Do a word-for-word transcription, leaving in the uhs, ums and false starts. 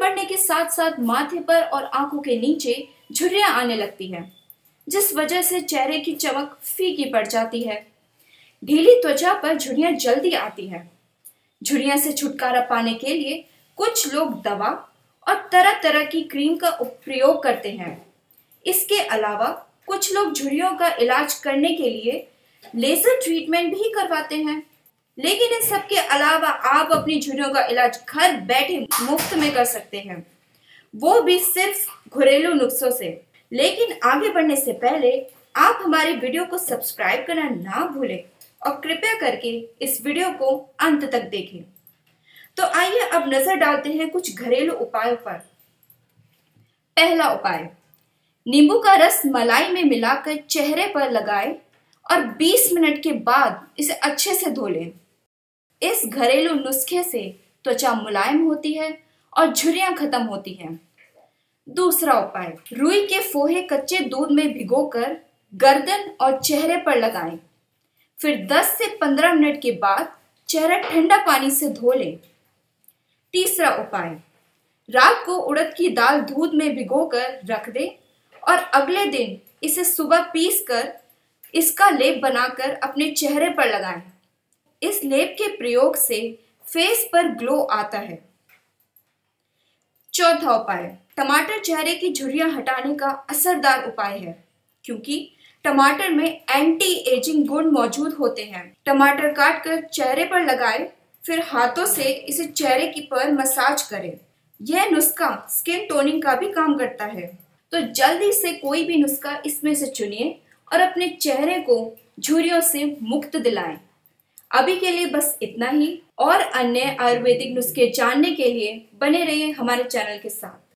बढ़ने के साथ साथ माथे पर और आंखों के नीचे झुर्रियां आने लगती है, जिस वजह से चेहरे की चमक फीकी पड़ जाती है। ढीली त्वचा पर झुर्रियां जल्दी आती है। झुर्रियां से छुटकारा पाने के लिए कुछ लोग दवा और तरह तरह की क्रीम का प्रयोग करते हैं। इसके अलावा कुछ लोग झुर्रियों का इलाज करने के लिए लेजर ट्रीटमेंट भी करवाते हैं। लेकिन इन सब के अलावा आप अपनी झुर्रियों का इलाज घर बैठे मुफ्त में कर सकते हैं, वो भी सिर्फ घरेलू नुस्खों से। लेकिन आगे बढ़ने से पहले आप हमारी वीडियो को सब्सक्राइब करना ना भूलें और कृपया करके इस वीडियो को अंत तक देखें। तो आइए अब नजर डालते हैं कुछ घरेलू उपायों पर। पहला उपाय, नींबू का रस मलाई में मिलाकर चेहरे पर लगाएं और बीस मिनट के बाद इसे अच्छे से धो लें। इस घरेलू नुस्खे से त्वचा मुलायम होती है और झुर्रियां खत्म होती हैं। दूसरा उपाय, रुई के फोहे कच्चे दूध में भिगोकर गर्दन और चेहरे पर लगाएं। फिर दस से पंद्रह मिनट के बाद चेहरा ठंडा पानी से धो लें। तीसरा उपाय, रात को उड़द की दाल दूध में भिगोकर रख दें और अगले दिन इसे सुबह पीसकर इसका लेप बनाकर अपने चेहरे पर लगाएं। इस लेप के प्रयोग से फेस पर ग्लो आता है। चौथा उपाय, टमाटर चेहरे की झुर्रियां हटाने का असरदार उपाय है, क्योंकि टमाटर में एंटी एजिंग गुण मौजूद होते हैं। टमाटर काटकर चेहरे पर लगाएं, फिर हाथों से इसे चेहरे की पर मसाज करें। यह नुस्खा स्किन टोनिंग का भी काम करता है। तो जल्दी से कोई भी नुस्खा इसमें से चुनिए और अपने चेहरे को झुर्रियों से मुक्त दिलाएं। अभी के लिए बस इतना ही, और अन्य आयुर्वेदिक नुस्खे जानने के लिए बने रहिए हमारे चैनल के साथ।